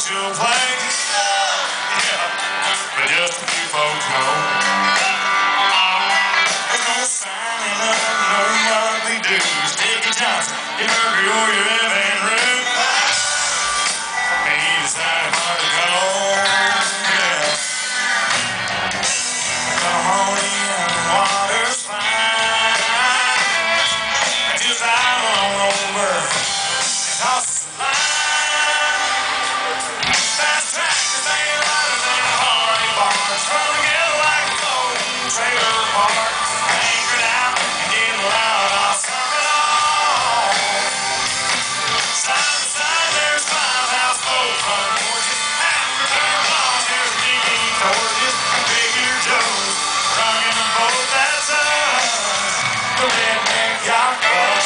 she'll play. Yeah, but just a few folks know. There's no signing up, no monthly dues. Dickie Johnson, your Mercury or your Evan Root. And you decide hard to go. Yeah. Come on in, the water's fine. Just out on over and toss us a line. Fast track, 'cause they ain't louder than party bars. Run together like a golden trailer park. Anchored out and getting loud, I'll suck it all. Side to side, there's 5 houseboats, front porches, afterburn laws, there's digging torches, big ear Joes, rocking a boat that's us, the Redneck Yacht Club.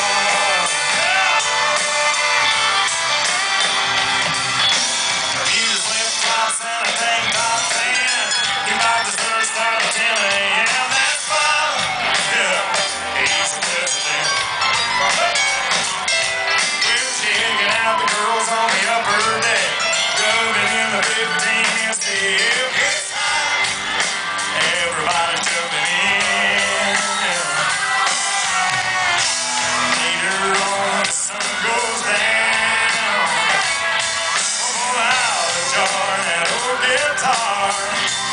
You just lift tops and a tank top 10. You might just start at 10 a.m. That's fun. Yeah, he's the president. We're checking out the girls on the upper deck, rubbing in the 15 STL. It's hot. Everybody's jumping in. Later on, when the sun goes down, pull out a jar and that old guitar.